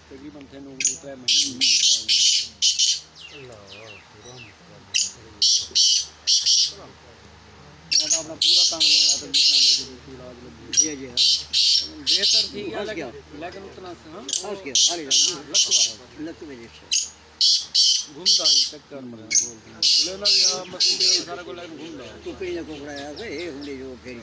تقریباً تھے 3 مہینے میں اپنا پورا کام جی جی بہتر تھی لیکن اتنا گھومتا ہے چکر میں لینا سارا کو لیکن گھومتا ہے تو پہلے کو بڑھایا ہے ہم نے جو پھیری